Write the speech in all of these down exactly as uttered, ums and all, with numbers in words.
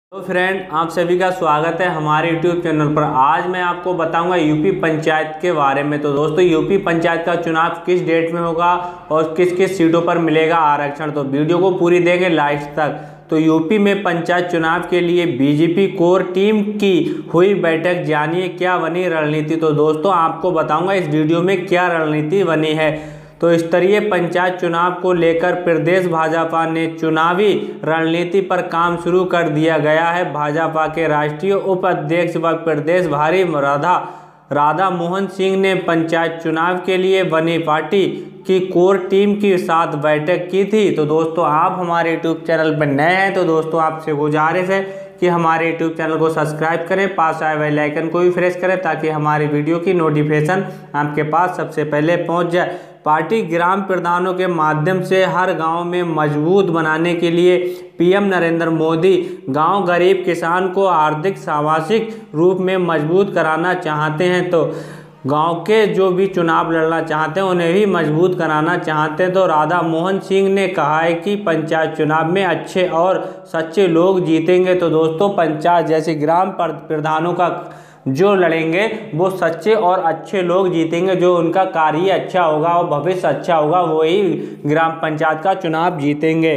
तो फ्रेंड, आप सभी का स्वागत है हमारे यूट्यूब चैनल पर। आज मैं आपको बताऊंगा यूपी पंचायत के बारे में। तो दोस्तों, यूपी पंचायत का चुनाव किस डेट में होगा और किस किस सीटों पर मिलेगा आरक्षण, तो वीडियो को पूरी देखें लास्ट तक। तो यूपी में पंचायत चुनाव के लिए बीजेपी कोर टीम की हुई बैठक, जानिए क्या बनी रणनीति। तो दोस्तों, आपको बताऊंगा इस वीडियो में क्या रणनीति बनी है। तो स्तरीय पंचायत चुनाव को लेकर प्रदेश भाजपा ने चुनावी रणनीति पर काम शुरू कर दिया गया है। भाजपा के राष्ट्रीय उपाध्यक्ष व प्रदेश भारी राधा राधा मोहन सिंह ने पंचायत चुनाव के लिए बनी पार्टी की कोर टीम के साथ बैठक की थी। तो दोस्तों, आप हमारे यूट्यूब चैनल पर नए हैं तो दोस्तों आपसे गुजारिश है कि हमारे यूट्यूब चैनल को सब्सक्राइब करें, पास आए बेल आइकन को भी प्रेस करें ताकि हमारी वीडियो की नोटिफिकेशन आपके पास सबसे पहले पहुंच जाए। पार्टी ग्राम प्रधानों के माध्यम से हर गांव में मजबूत बनाने के लिए पीएम नरेंद्र मोदी गांव गरीब किसान को आर्थिक सामाजिक रूप में मजबूत कराना चाहते हैं। तो गांव के जो भी चुनाव लड़ना चाहते हैं उन्हें भी मजबूत कराना चाहते हैं। तो राधा मोहन सिंह ने कहा है कि पंचायत चुनाव में अच्छे और सच्चे लोग जीतेंगे। तो दोस्तों, पंचायत जैसे ग्राम प्रधानों का जो लड़ेंगे वो सच्चे और अच्छे लोग जीतेंगे। जो उनका कार्य अच्छा होगा और भविष्य अच्छा होगा वही ग्राम पंचायत का चुनाव जीतेंगे।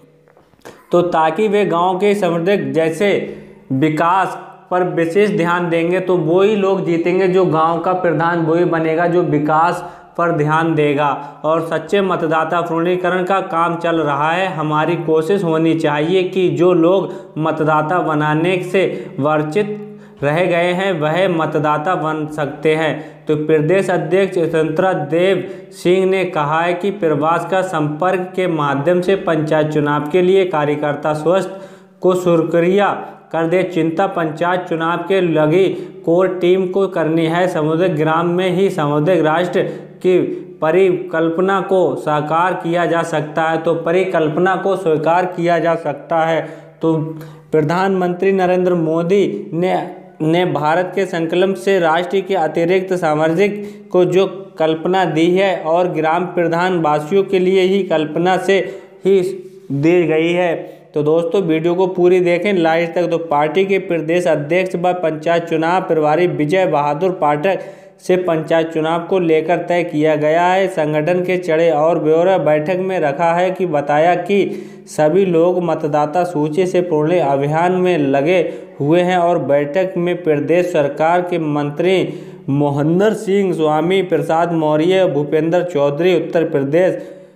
तो ताकि वे गांव के समृद्धि जैसे विकास पर विशेष ध्यान देंगे तो वही लोग जीतेंगे। जो गांव का प्रधान वही बनेगा जो विकास पर ध्यान देगा। और सच्चे मतदाता पूर्णीकरण का काम चल रहा है। हमारी कोशिश होनी चाहिए कि जो लोग मतदाता बनाने से वंचित रह गए हैं वह मतदाता बन सकते हैं। तो प्रदेश अध्यक्ष स्वतंत्र देव सिंह ने कहा है कि प्रवास का संपर्क के माध्यम से पंचायत चुनाव के लिए कार्यकर्ता स्वस्थ को सुरक्रिया कर दे। चिंता पंचायत चुनाव के लगी कोर टीम को करनी है। सामुदायिक ग्राम में ही सामुदायिक राष्ट्र की परिकल्पना को साकार किया जा सकता है। तो परिकल्पना को स्वीकार किया जा सकता है। तो प्रधानमंत्री नरेंद्र मोदी ने ने भारत के संकल्प से राष्ट्र के अतिरिक्त सामाजिक को जो कल्पना दी है और ग्राम प्रधान वासियों के लिए ही कल्पना से ही दी गई है। तो दोस्तों, वीडियो को पूरी देखें लास्ट तक। तो पार्टी के प्रदेश अध्यक्ष व पंचायत चुनाव प्रभारी विजय बहादुर पाठक से पंचायत चुनाव को लेकर तय किया गया है। संगठन के चढ़े और ब्यौरा बैठक में रखा है कि बताया कि सभी लोग मतदाता सूची से पूर्ण अभियान में लगे हुए हैं। और बैठक में प्रदेश सरकार के मंत्री मोहन सिंह, स्वामी प्रसाद मौर्य, भूपेंद्र चौधरी उत्तर प्रदेश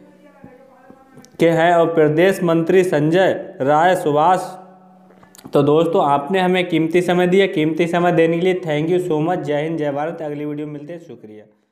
के हैं और प्रदेश मंत्री संजय राय सुभाष। तो दोस्तों, आपने हमें कीमती समय दिया। कीमती समय देने के लिए थैंक यू सो मच। जय हिंद, जय भारत। अगली वीडियो मिलते हैं। शुक्रिया।